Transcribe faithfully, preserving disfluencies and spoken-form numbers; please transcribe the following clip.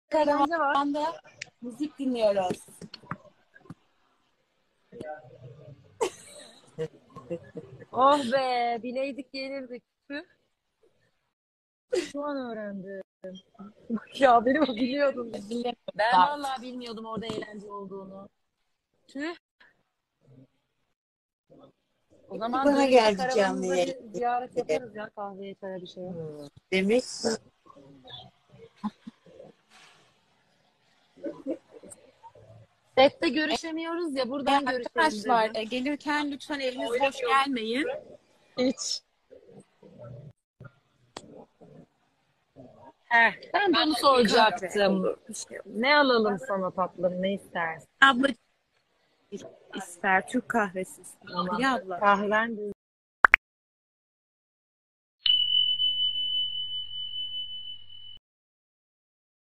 Eğlence var. Karavanda müzik dinliyoruz. Oh be, bileydik gelirdik. Tüh, şu an öğrendim. Bak ya benim o biliyordum. Ben Bilemiyorum. vallahi bilmiyordum orada eğlence olduğunu. Tüh. O zaman Bana dönüşte geldi canlı karavanımıza yayın. bir ziyaret yaparız ya, kahveye çaya bir şeye. Demek Sette görüşemiyoruz ya, E, buradan görüşelim arkadaşlar dedim. e, gelirken lütfen eliniz boş gelmeyin. Hiç. Heh, ben de onu soracaktım. Ne alalım sana tatlım, ne istersin? Abla ister Türk kahvesi ister. Tamam. Ya abla. Kahven